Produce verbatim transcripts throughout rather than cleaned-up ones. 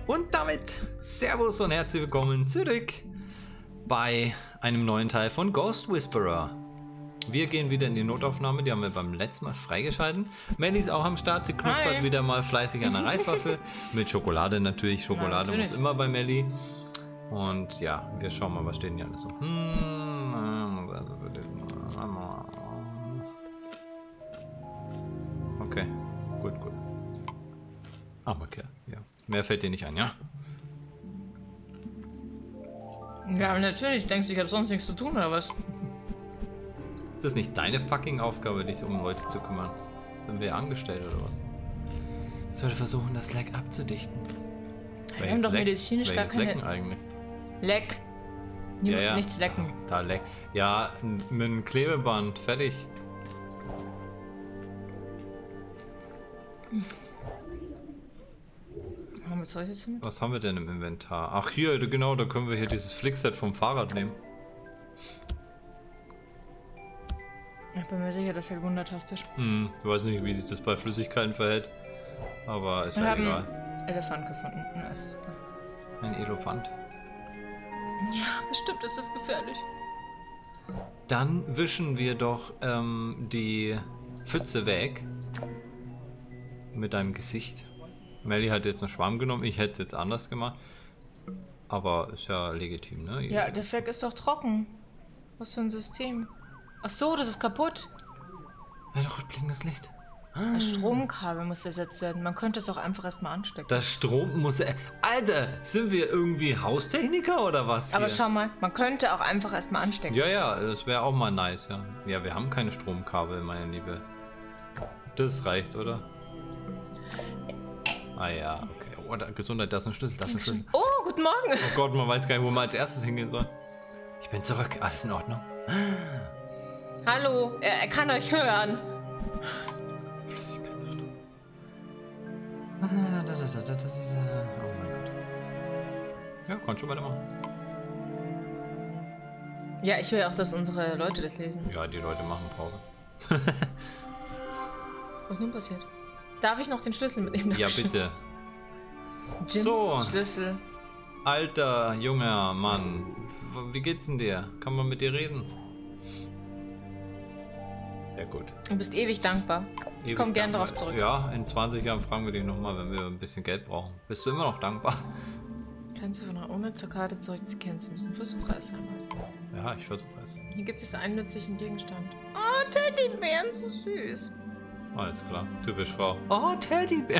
Und damit Servus und herzlich willkommen zurück bei einem neuen Teil von Ghost Whisperer. Wir gehen wieder in die Notaufnahme, die haben wir beim letzten Mal freigeschalten. Melly ist auch am Start, sie knuspert Hi. wieder mal fleißig an der Reiswaffel. Mit Schokolade natürlich, Schokolade Na, natürlich. muss immer bei Melly. Und ja, wir schauen mal, was steht denn hier alles so. Okay, gut, gut. Armer Kerl, ja. Mehr fällt dir nicht ein, ja? Ja, natürlich. Denkst du, ich habe sonst nichts zu tun, oder was? Ist das nicht deine fucking Aufgabe, dich um Leute zu kümmern? Sind wir angestellt oder was? Ich sollte versuchen, das Leck abzudichten. Wir haben doch Leck? medizinisch gar Welches keine... Lecken eigentlich? Leck. Niemand, Ja, ja. Nichts lecken. Da leck. Ja, n- mit einem Klebeband. Fertig. Haben wir Zeug jetzt mit? Was haben wir denn im Inventar? Ach hier, genau, da können wir hier dieses Flickset vom Fahrrad nehmen. Ich bin mir sicher, das hält wundertastisch. Hm, ich weiß nicht, wie sich das bei Flüssigkeiten verhält. Aber ist Wir ja haben egal. Elefant gefunden. Na, ist super. Ein Elefant. Ja, bestimmt ist das gefährlich. Dann wischen wir doch ähm, die Pfütze weg. Mit deinem Gesicht. Melly hat jetzt einen Schwamm genommen, ich hätte es jetzt anders gemacht. Aber ist ja legitim, ne? Ja, der Fleck ist doch trocken. Was für ein System. Ach so, das ist kaputt. Ja, doch blinkendes Licht. Das Stromkabel muss ersetzt werden. Man könnte es auch einfach erstmal anstecken. Das Strom muss... Alter, sind wir irgendwie Haustechniker oder was hier? Aber schau mal, man könnte auch einfach erstmal anstecken. Ja, ja, das wäre auch mal nice, ja. Ja, wir haben keine Stromkabel, meine Liebe. Das reicht, oder? Ah ja, okay. Oh, da, Gesundheit, das ist ein Schlüssel, das ist ein Schlüssel. Oh, guten Morgen. Oh Gott, man weiß gar nicht, wo man als erstes hingehen soll. Ich bin zurück, alles in Ordnung. Hallo, er, er kann euch hören. Flüssigkeitssaft. Oh mein Gott. Ja, kann schon weitermachen. Ja, ich will auch, dass unsere Leute das lesen. Ja, die Leute machen Pause. Was nun passiert? Darf ich noch den Schlüssel mitnehmen? Ja, bitte. Jims So. Schlüssel. Alter, junger Mann. W- Wie geht's denn dir? Kann man mit dir reden? Sehr gut. Du bist ewig dankbar. Ewig Komm gern dankbar. darauf zurück. Ja, in zwanzig Jahren fragen wir dich nochmal, wenn wir ein bisschen Geld brauchen. Bist du immer noch dankbar? Kannst du von ohne zur Karte zurückzukehren zu müssen. Versuche es einmal. Ja, ich versuche es. Hier gibt es einen nützlichen Gegenstand. Oh, Teddybären, so süß. Alles klar. Typisch Frau. Oh, Teddybär.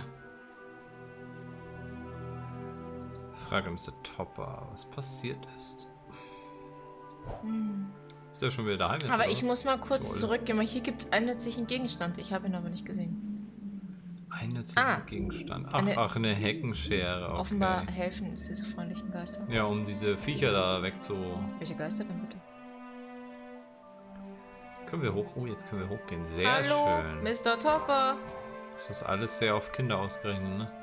Frage Mister Topper, was passiert ist. Hm. Ist der schon wieder daheim jetzt? Aber oder ich was? muss mal kurz Lol. zurückgehen, weil hier gibt es einen nützlichen Gegenstand. Ich habe ihn aber nicht gesehen. Ein nützlicher Ah. Gegenstand. Ach, Eine- ach, eine Heckenschere. Okay. Offenbar helfen uns diese freundlichen Geister. Ja, um diese Viecher da wegzu... Welche Geister denn bitte? Können wir hoch? Oh, jetzt können wir hochgehen. Sehr Hallo, schön. Mister Topper. Das ist alles sehr auf Kinder ausgerechnet, ne?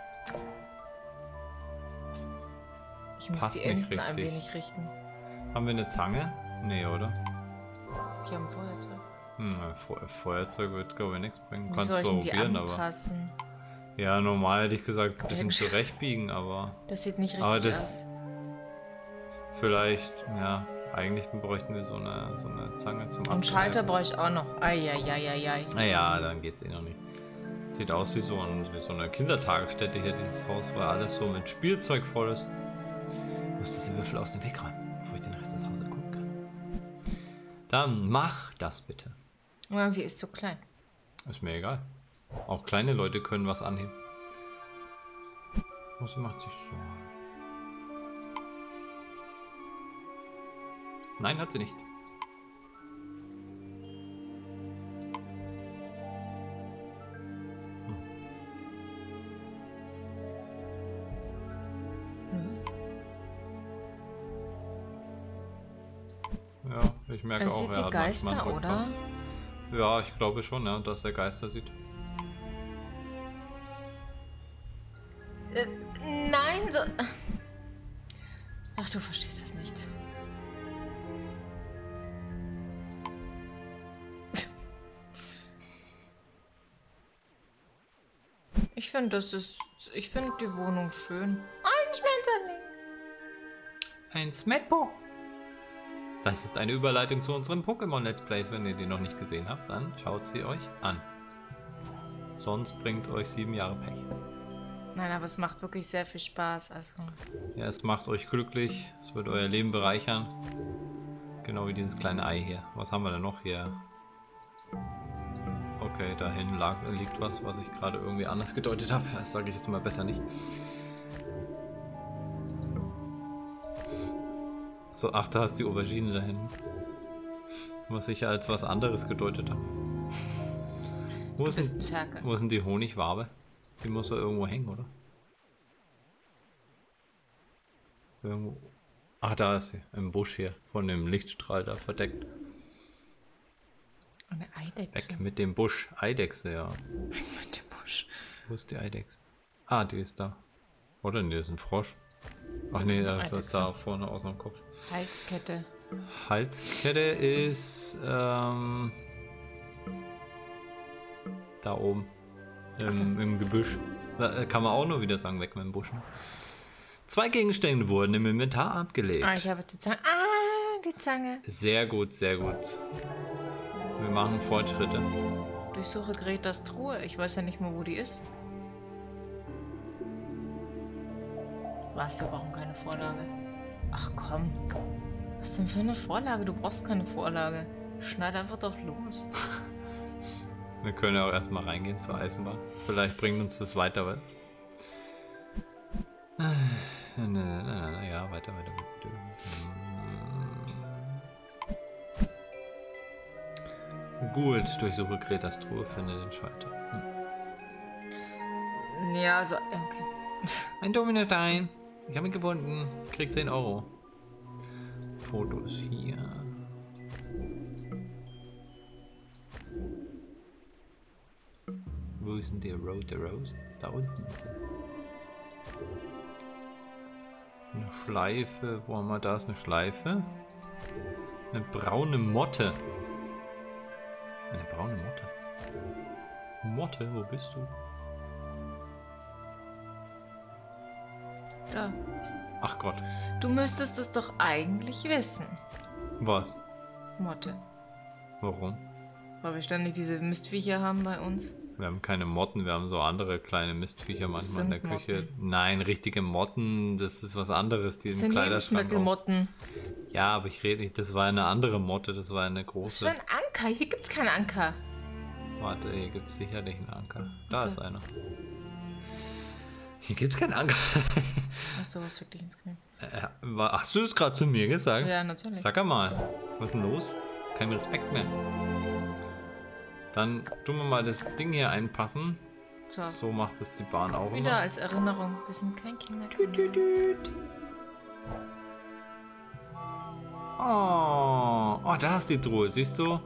Ich muss Passt die nicht Enten ein richtig. wenig richten. Haben wir eine Zange? Nee, oder? Ich habe ein Feuerzeug. Hm, ein Fe Feuerzeug wird, glaube ich, nichts bringen. Wie Kannst soll ich du denn die probieren, aber... anpassen? Ja, normal hätte ich gesagt, ein bisschen Irgend- zurechtbiegen, aber... Das sieht nicht richtig Aber das- aus. Vielleicht, ja... Eigentlich bräuchten wir so eine, so eine Zange zum Und Schalter brauche ich auch noch. Eieieiei. Naja, dann geht's eh noch nicht. Sieht aus wie so, ein, wie so eine Kindertagesstätte hier, dieses Haus, weil alles so mit Spielzeug voll ist. Ich muss diese Würfel aus dem Weg räumen, bevor ich den Rest des Hauses gucken kann. Dann mach das bitte. Ja, sie ist zu klein. Ist mir egal. Auch kleine Leute können was anheben. Oh, sie macht sich so. Nein, hat sie nicht. Ja, ich merke Er auch, sieht er die hat Geister, manchmal einen oder? Rückfall. Ja, ich glaube schon, ja, dass er Geister sieht. Äh, nein, so... Ach, du verstehst das nicht. Ich finde, das ist ich finde die Wohnung schön. Ein Schmetterling. Ein Smetbo. Das ist eine Überleitung zu unseren Pokémon Let's Plays. Wenn ihr die noch nicht gesehen habt, dann schaut sie euch an. Sonst bringt es euch sieben Jahre Pech. Nein, aber es macht wirklich sehr viel Spaß. Also. Ja, es macht euch glücklich. Es wird euer Leben bereichern. Genau wie dieses kleine Ei hier. Was haben wir denn noch hier? Okay, dahin lag, liegt was, was ich gerade irgendwie anders gedeutet habe. Das sage ich jetzt mal besser nicht. So, ach, da ist die Aubergine da hinten. Was ich als was anderes gedeutet habe. Wo ist, bist ein denn, Ferkel. wo ist denn die Honigwabe? Die muss doch irgendwo hängen, oder? Irgendwo. Ach, da ist sie. Im Busch hier. Von dem Lichtstrahl da verdeckt. Eine Eidechse. Weg mit dem Busch. Eidechse, ja. Weg mit dem Busch. Wo ist die Eidechse? Ah, die ist da. Oder nee, das ist ein Frosch. Ach Das nee, ist eine das ist Eidechse. da vorne aus dem Kopf. Halskette. Halskette ist ähm, da oben. Im, im Gebüsch. Da kann man auch nur wieder sagen, weg mit dem Busch. Zwei Gegenstände wurden im Inventar abgelegt. Ah, ich habe jetzt die Zange. Ah, die Zange. Sehr gut, sehr gut. Wir machen Fortschritte. Durchsuche Gretas Truhe. Ich weiß ja nicht mal, wo die ist. Was, wir brauchen keine Vorlage. Ach komm. Was denn für eine Vorlage? Du brauchst keine Vorlage. Schneid einfach doch los. Wir können ja auch erstmal reingehen zur Eisenbahn. Vielleicht bringt uns das weiter, weil. Na, na, na, na, na, ja, weiter, weiter. Hm. Gut, durchsuche Gretas Truhe, finde den Schalter. Hm. Ja, so. Okay. Ein Dominostein. Ich habe ihn gefunden. Krieg zehn Euro. Fotos hier. Wo ist denn der Road the Rose? Da unten ist sie. Eine Schleife. Wo haben wir da? Ist eine Schleife. Eine braune Motte. Eine braune Motte. Motte, wo bist du? Da. Ach Gott. Du müsstest es doch eigentlich wissen. Was? Motte. Warum? Weil wir ständig diese Mistviecher haben bei uns. Wir haben keine Motten, wir haben so andere kleine Mistviecher manchmal in der sind Küche. Motten. Nein, richtige Motten, das ist was anderes. Die Das im sind Kleiderschrank auch- Lebensmittelmotten. Ja, aber ich rede nicht, das war eine andere Motte, das war eine Was große. für ein Anker? Hier gibt's keinen Anker. Warte, hier gibt es sicherlich einen Anker. Da Warte. ist einer. Hier gibt es keinen Anker. Achso, was wirklich ins Knie. Äh, wa- Hast du das gerade zu mir gesagt? Ja, natürlich. Sag mal, was ist denn los? Kein Respekt mehr. Dann tun wir mal das Ding hier einpassen. So, So macht es die Bahn auch wieder immer. als Erinnerung. Wir sind kein Kinder. Tüt, tüt, tüt. Oh, oh, da ist die Truhe, siehst du?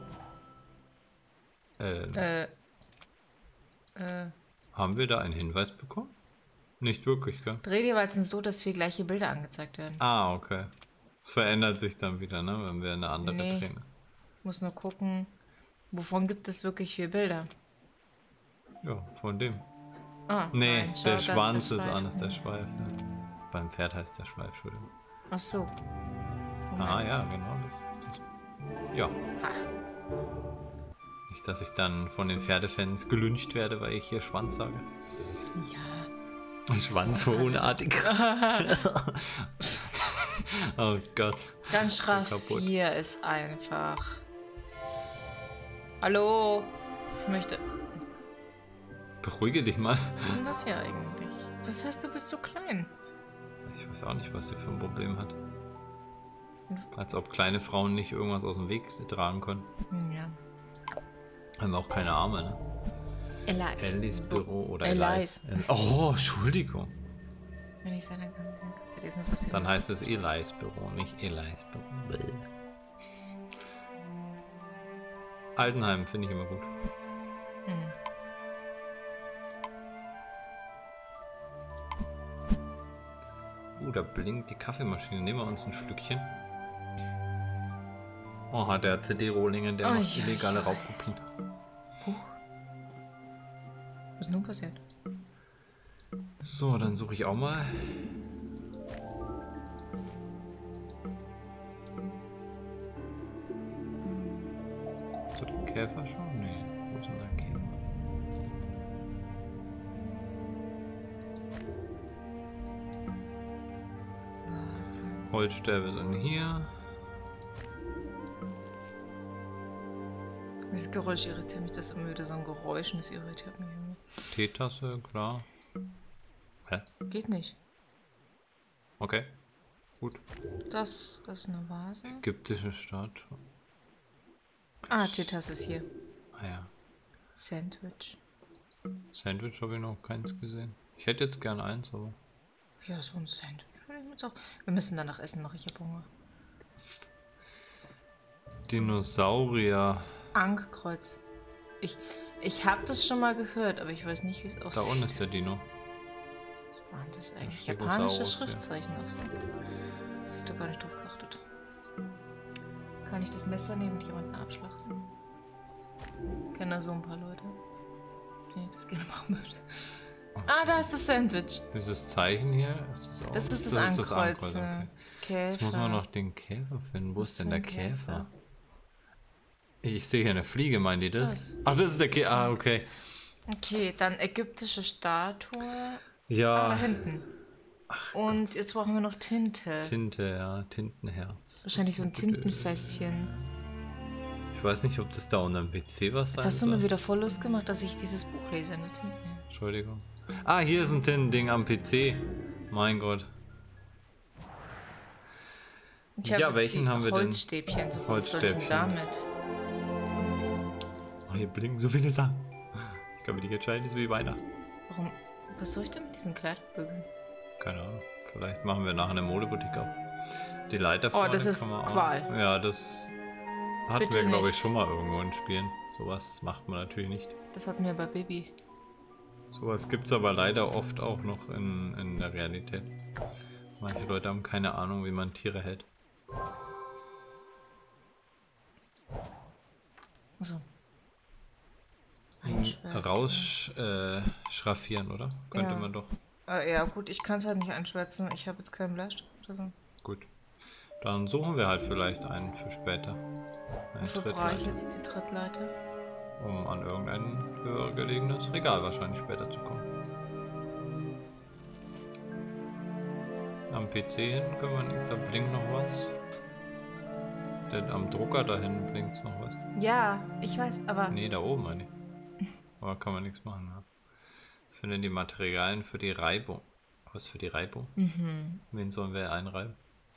Ähm, Äh. Äh. haben wir da einen Hinweis bekommen? Nicht wirklich, gell? Dreh dir Walzen so, dass vier gleiche Bilder angezeigt werden. Ah, okay. Es verändert sich dann wieder, ne, wenn wir eine andere Nee. drehen. Muss nur gucken, wovon gibt es wirklich vier Bilder. Ja, von dem. Ah, Nee, nein, schau, der da ist Schwanz der ist Schweif. anders, der Schweif. Ja. Beim Pferd heißt der Schweif, Entschuldigung. Ach so. Ah ja, genau. Das, das, ja. Ha. Nicht, dass ich dann von den Pferdefans gelyncht werde, weil ich hier Schwanz sage. Ja. Schwanz so unartig. Oh Gott. Ganz So schraff kaputt. hier ist einfach. Hallo? Ich möchte. Beruhige dich mal. Was ist denn das hier eigentlich? Was heißt, du bist so klein? Ich weiß auch nicht, was sie für ein Problem hat. Als ob kleine Frauen nicht irgendwas aus dem Weg tragen können. Hm, ja. Haben auch keine Arme, ne? Elias. Ellis Büro oder Elias. Elias. Oh, Entschuldigung. Wenn ich sage, dann kannst du, kannst du lesen, was auf diesem Dann heißt es Elias Büro, nicht Elias Büro. Bäh. Altenheim finde ich immer gut. Hm. Uh, da blinkt die Kaffeemaschine. Nehmen wir uns ein Stückchen. Oh, der C D-Rohlinge, der Ui, macht illegale ui, ui. Raubkopien. Puh. Was ist nun passiert? So, dann suche ich auch mal. So, der Käfer schon? Nee, wo ist denn der Käfer? Holzstäbe sind hier. Das Geräusch irritiert mich, das ist immer wieder so ein Geräusch und das irritiert mich irgendwie. Teetasse, klar. Hä? Geht nicht. Okay. Gut. Das, das ist eine Vase. Ägyptische Statue. Ah, Teetasse ist hier. Ah ja. Sandwich. Sandwich habe ich noch keins gesehen. Ich hätte jetzt gern eins, aber. Ja, so ein Sandwich. Wir müssen danach essen, mache ich ja Hunger. Dinosaurier. Ankkreuz. Ich, ich habe das schon mal gehört, aber ich weiß nicht, wie es aussieht. Da unten ist der Dino. Was waren das eigentlich? Stegosaurus, Japanische ja. Schriftzeichen aus. Ich hab da gar nicht drauf geachtet. Kann ich das Messer nehmen und jemanden abschlachten? Kennen da so ein paar Leute? Nee, das geht aber auch mit. Ah, da ist das Sandwich. Dieses Zeichen hier, ist das auch? Das ist das, das Ankreuz. Ist das Ankreuz, okay. Käfer. Jetzt muss man noch den Käfer finden. Wo Was ist denn der ein Käfer? Käfer? Ich sehe hier eine Fliege, meint die das? Das. Ach, das ist der Käfer. Ah, okay. Okay, dann ägyptische Statue. Ja. Ah, da hinten. Und jetzt brauchen wir noch Tinte. Tinte, ja. Tintenherz. Wahrscheinlich so ein Tintenfässchen. Ich weiß nicht, ob das da unter dem P C was sein Jetzt hast du soll. mir wieder voll Lust gemacht, dass ich dieses Buch lese in der Tinte nehme. Entschuldigung. Ah, hier ist ein Tintending am P C. Mein Gott. Ich Ja, jetzt welchen die haben wir denn? Holzstäbchen. So, was soll ich denn Holzstäbchen. damit? Oh, hier blinken so viele Sachen. Ich glaube, die entscheiden ist wie Weihnachten. Warum? Was soll ich denn mit diesen Kleidbügeln? Keine Ahnung. Vielleicht machen wir nachher eine Modeboutique auf. Die Leiter Oh, das ist kann man auch- Qual. Ja, das hatten Bitte wir, glaube ich, nicht. schon mal irgendwo in Spielen. Sowas macht man natürlich nicht. Das hatten wir bei Baby. Sowas gibt es aber leider oft auch noch in, in der Realität. Manche Leute haben keine Ahnung, wie man Tiere hält. Also. Einschwärzen. Raus äh, schraffieren, oder? Könnte Ja. man doch. Äh, ja, gut, ich kann es halt nicht einschwärzen. Ich habe jetzt keinen Bleistift oder so. Gut. Dann suchen wir halt vielleicht einen für später. Eine Wofür brauche ich Trittleiter, jetzt die Trittleiter? um an irgendein höher gelegenes Regal wahrscheinlich später zu kommen. Am P C hin können wir nicht, da blinkt noch was. Denn am Drucker da hinten blinkt noch was. Ja, ich weiß, aber. Nee, da oben meine ich. Aber kann man nichts machen, ja. Finde die Materialien für die Reibung. Was für die Reibung? Mhm. Wen sollen wir einreiben?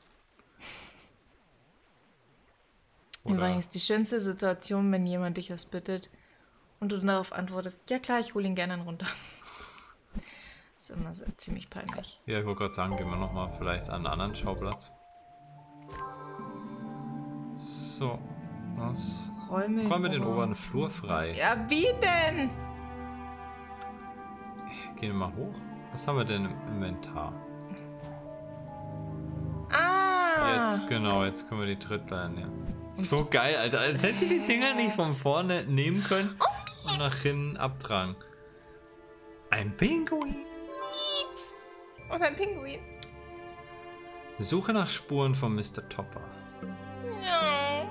Oder Übrigens, die schönste Situation, wenn jemand dich was bittet und du darauf antwortest, ja klar, ich hole ihn gerne runter. Das ist immer so ziemlich peinlich. ja, ich wollte gerade sagen, gehen wir nochmal vielleicht an einen anderen Schauplatz. So, was? Räume, Räumen wir den Ober- oberen Flur frei. Ja, wie denn? Gehen wir mal hoch. Was haben wir denn im Inventar? Ah! Jetzt, genau, jetzt können wir die Trittleiter nehmen. So geil, Alter. Als hätte ich die Dinger nicht von vorne nehmen können und nach hinten abtragen. Ein Pinguin. Und ein Pinguin. Suche nach Spuren von Mister Topper. Ja.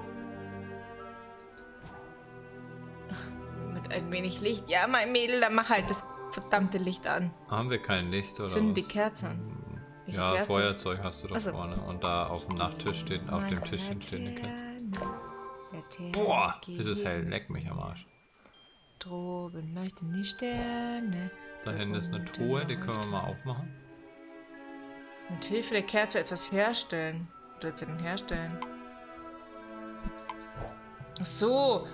Mit ein wenig Licht. Ja, mein Mädel, dann mach halt das verdammte Licht an. Haben wir kein Licht oder Zünden was? die Kerze an. Welche Ja, Kerze? Feuerzeug hast du doch Ach so. vorne. Und da auf dem Nachttisch steht, auf dem Tischchen steht eine Kerze. Boah, ist es hell. Leck mich am Arsch. Droben leuchten die Sterne. Da hinten ist eine Truhe, die können wir mal aufmachen. Mit Hilfe der Kerze etwas herstellen. Du willst ja denn herstellen? Ach so.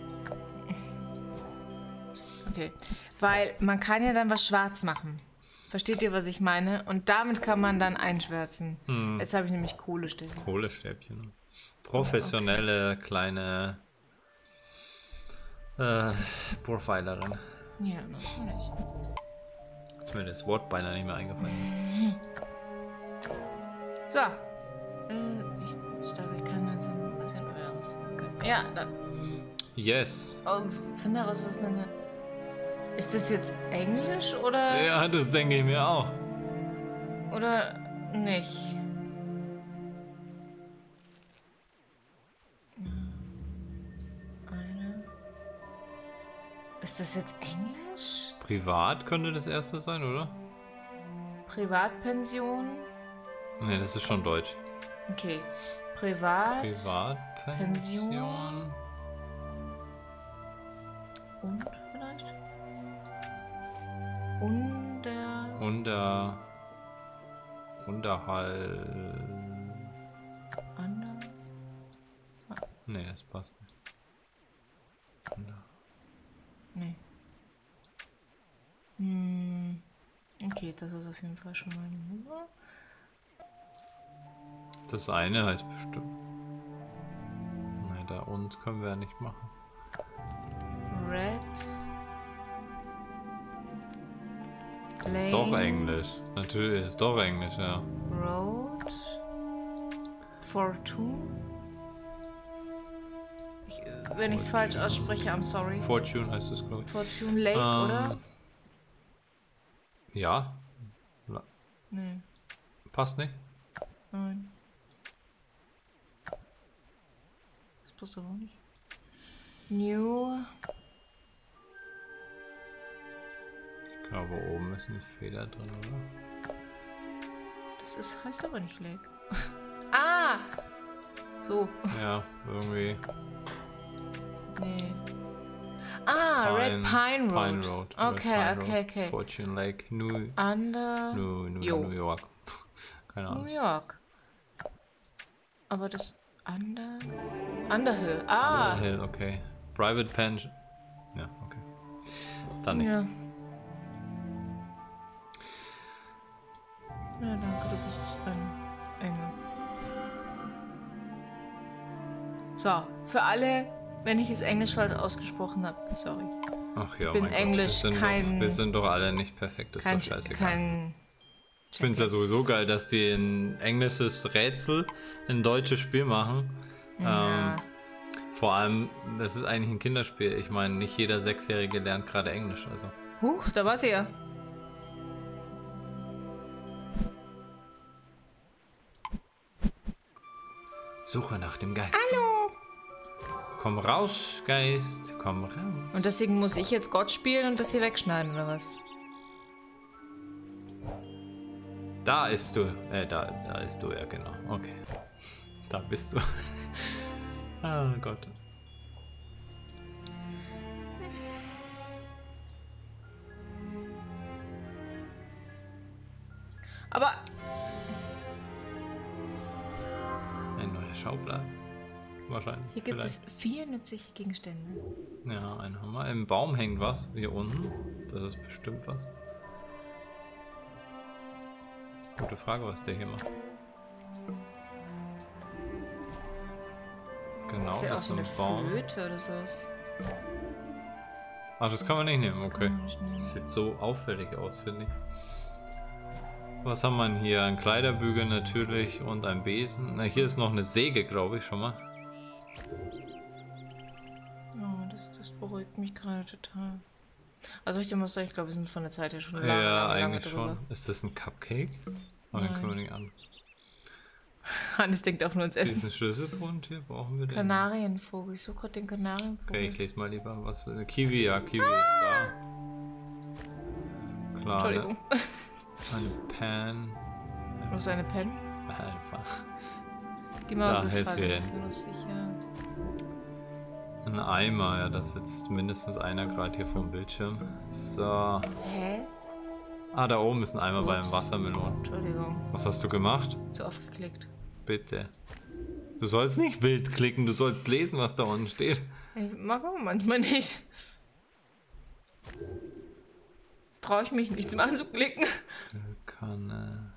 Okay. Weil man kann ja dann was schwarz machen. Versteht ihr, was ich meine? Und damit kann man dann einschwärzen. Hm. Jetzt habe ich nämlich Kohlestäbe. Kohlestäbchen. Professionelle kleine äh, Profilerin. Ja, natürlich. Ist mir das Wort beinahe nicht mehr eingefallen. So. Äh, ich glaube, ich kann langsam ein bisschen aus. Okay. Ja, dann. Yes. Oh, finde heraus, was eine. Ist das jetzt Englisch oder? Ja, das denke ich mir auch. Oder nicht? Eine. Ist das jetzt Englisch? Privat könnte das erste sein, oder? Privatpension? Ne, das ist schon Deutsch. Okay. Privat. Privatpension. Und vielleicht? Unter. Unter. Unterhalt. Ander. Ne, das passt nicht. Unter. Nee. Hm. Okay, das ist auf jeden Fall schon mal eine Nummer. Das eine heißt bestimmt. Ne, da und können wir ja nicht machen. Red. Das Lane. ist doch Englisch. Natürlich ist doch Englisch, ja. Road. Fortune. Ich, wenn ich es falsch ausspreche, I'm sorry. Fortune heißt es, glaube ich. Fortune Lake, Ähm, oder? Ja. Nee. Passt nicht? Nein. Das passt aber auch nicht. New. Ich glaube, oben ist eine Feder drin, oder? Das ist, heißt aber nicht Lake. Ah! So. Ja, irgendwie. Nee. Ah, Red Pine Road. Pine Road. Okay, Red Pine okay, Road. okay. Fortune Lake, New, Under. New, New, Jo. New York. Keine New Ahnung. York. Aber das Under. Underhill. Ah! Underhill, okay. Private Pension. Ja, okay. Dann nicht. Ja. Ja, danke, du bist ein Engel. So, für alle, wenn ich es Englisch falsch ausgesprochen habe, sorry. Ach ja, Ich bin mein Englisch Gott. Wir sind, kein- doch, wir sind doch alle nicht perfekt, das Kein, ist doch scheißegal. kein Ich finde es ja sowieso geil, dass die ein englisches Rätsel in ein deutsches Spiel machen. Ja. Ähm, vor allem, das ist eigentlich ein Kinderspiel. Ich meine, nicht jeder Sechsjährige lernt gerade Englisch. Also. Huch, da war sie ja. Suche nach dem Geist. Hallo! Komm raus, Geist, komm raus. Und deswegen muss ich jetzt Gott spielen und das hier wegschneiden, oder was? Da ist du. Äh, da, da ist du, ja genau. Okay. Da bist du. Ah Gott. Aber Ein neuer Schauplatz. Wahrscheinlich. hier gibt vielleicht. es vier nützliche Gegenstände. Ja, ein Hammer. Im Baum hängt was. Hier unten. Das ist bestimmt was. Gute Frage, was der hier macht. Genau, Das ist ja auch das ist so ein eine Baum. Flöte oder sowas. Ach, das kann man nicht nehmen, Das okay. kann man nicht nehmen. Sieht so auffällig aus, finde ich. Was haben wir hier? Ein Kleiderbügel natürlich und ein Besen. Na, hier ist noch eine Säge, glaube ich, schon mal. Oh, das, das beruhigt mich gerade total. Also ich muss sagen, ich glaube, wir sind von der Zeit her schon lange, Ja, lange, lange eigentlich drüber. schon. Ist das ein Cupcake? Oh, den Nein. können wir nicht an. Hannes denkt auch nur ans Essen. Diesen Schlüsselbund hier brauchen wir den. Kanarienvogel. Ich suche gerade den Kanarienvogel. Okay, ich lese mal lieber was für eine Kiwi. Ja, Kiwi ist da. Klar. Entschuldigung. Ne? Eine Pan. Was ist eine Pen? Einfach. Die Da Maus hältst du hin. ist lustig, ja. Ein Eimer, ja, da sitzt mindestens einer gerade hier vom Bildschirm. So. Hä? Ah, da oben ist ein Eimer beim Ups. Wassermelon. Entschuldigung. Was hast du gemacht? Zu oft geklickt. Bitte. Du sollst nicht wild klicken, du sollst lesen, was da unten steht. Ich mache aber manchmal nicht. Jetzt traue ich mich nicht zum Anzuklicken. Kanne.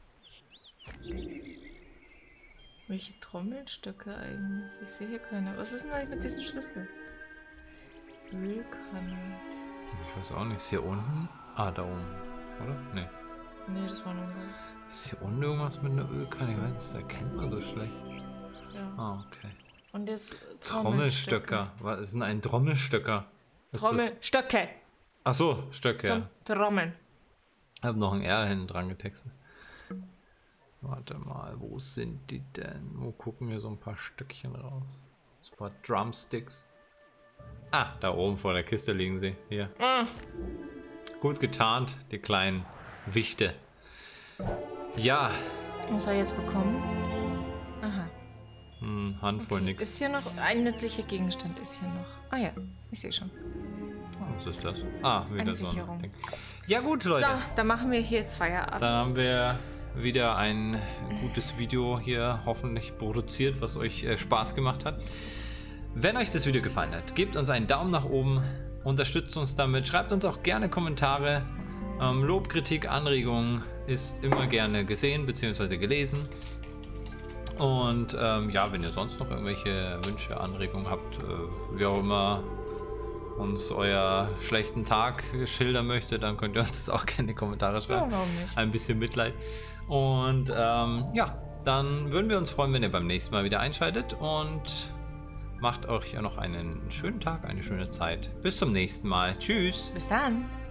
Welche Trommelstöcke eigentlich? Ich sehe hier keine. Was ist denn eigentlich mit diesem Schlüssel? Ölkanne. Ich weiß auch nicht, ist hier unten? Ah, da oben. Oder? Nee. Nee, das war nur was. Ist hier unten irgendwas mit einer Ölkanne? Ich weiß, das erkennt man so schlecht. Ja. Ah, okay. Und jetzt Trommelstöcker. Was ist denn ein Trommelstöcker? Ist das, Trommelstöcke. Ach so, Stöcke. Zum Trommeln. Ich habe noch ein R hinten dran getextet. Warte mal, wo sind die denn? Wo gucken wir so ein paar Stückchen raus? So ein paar Drumsticks. Ah, da oben vor der Kiste liegen sie. Hier. Ah. Gut getarnt, die kleinen Wichte. Ja. Was hat er jetzt bekommen? Aha. Hm, Handvoll Okay. nix. Ist hier noch ein nützlicher Gegenstand? Ist hier noch. Ah ja, ich sehe schon. Was ist das? Ah, wieder Eine so Sicherung. ein Ding. Ja gut, Leute. So, dann machen wir hier jetzt Feierabend. Dann haben wir wieder ein gutes Video hier hoffentlich produziert, was euch äh, Spaß gemacht hat. Wenn euch das Video gefallen hat, gebt uns einen Daumen nach oben, unterstützt uns damit, schreibt uns auch gerne Kommentare. Ähm, Lob, Kritik, Anregungen ist immer gerne gesehen bzw. gelesen. Und ähm, ja, wenn ihr sonst noch irgendwelche Wünsche, Anregungen habt, äh, wie auch immer uns euer schlechten Tag schildern möchte, dann könnt ihr uns das auch gerne in die Kommentare schreiben. Ja, warum nicht? Ein bisschen Mitleid. Und ähm, ja, dann würden wir uns freuen, wenn ihr beim nächsten Mal wieder einschaltet und macht euch ja noch einen schönen Tag, eine schöne Zeit. Bis zum nächsten Mal. Tschüss. Bis dann.